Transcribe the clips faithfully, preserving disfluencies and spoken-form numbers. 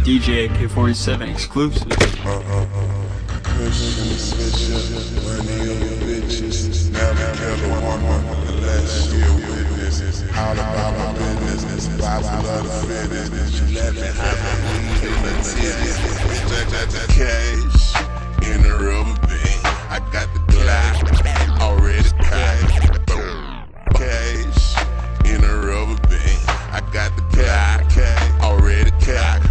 D J A K forty-seven exclusive. Uh, uh, uh. Christian switch up, money on your bitches. Never kill a woman unless she a witness. All about my business, Bible of the fittest. She let me have my weed in the titties. Bitch, I got the cash in the rubber band. I got the Glock already packed. Cash in a rubber band. I got the Glock already packed.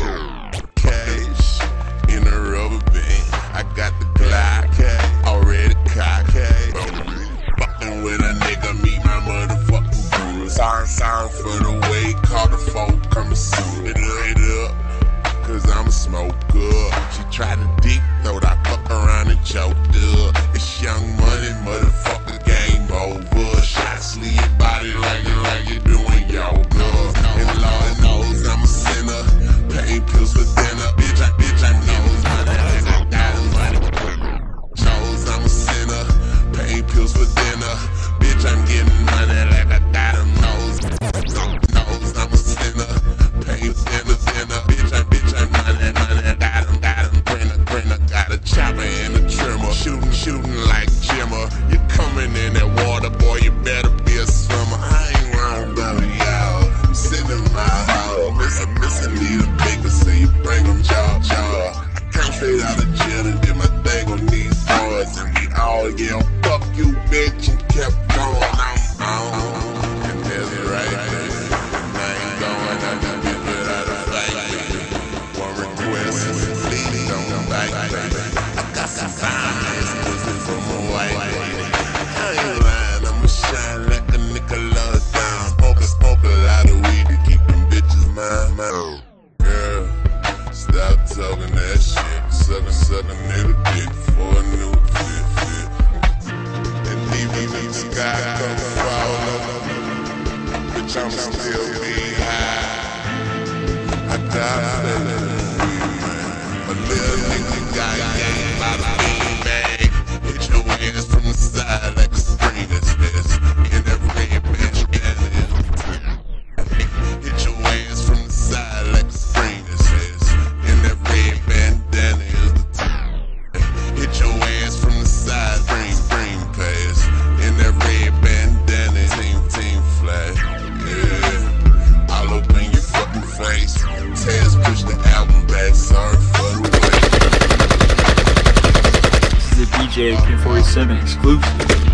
Cash in a rubber band. I got the Glock already cocked. Fucking with a nigga, meet my motherfucking bruise. Sorry, sorry for the way call the folk come soon. It lit up, cause I'm a smoker. She tried to deep throat, I fuck around and choked up. It's Young Money, motherfucker, game over. Shots leave your body like you like you doing yoga. And Lord knows I'm a sinner. Pain pills for dinner, bitch. I bitch I knows money like I got money. Knows I'm a sinner. Pain pills for dinner, bitch. I'm getting money like I got 'em. Knows knows I'm a sinner. Pain dinner dinner, bitch. I bitch I'm money money got 'em got 'em. Printer printer got a chopper and a trimmer. Shooting shooting like Jimmer. You coming in that water, boy? You better be a swimmer. I ain't wrong about y'all. I'm sitting in my house, missing missing need a bigger, so you bring 'em jaw jaw. I came straight out of jail and did my thing on these boys, and we all yelled fuck you bitch and kept going. I'm on, and there's the right thing. And I ain't going out to get rid of the fight. One request, please don't bite, baby. I got some fine ass pussy from a white lady. I ain't lying, I'ma shine like a Nicola down. Smoke a smoke a lot of weed to keep them bitches mine, mine. Girl, stop talking that shit. Suckin', suckin' nigga dick for a new fit, fit. And leave me in the sky, come fall over. Bitch, I'ma still be high. I got a weed, man. A little nigga got game by the bean bag. Hit your ass from the side like a spring is this. In that red bitch, hit your ass from the side like a spring is this. In that red bandana is the time. Hit your ass from the side, bring, bring pass. In that red bandana, team, team flag. Yeah, all up in your fucking face. Taz push the album back, sorry for the wait. This is a D J A K forty-seven exclusive.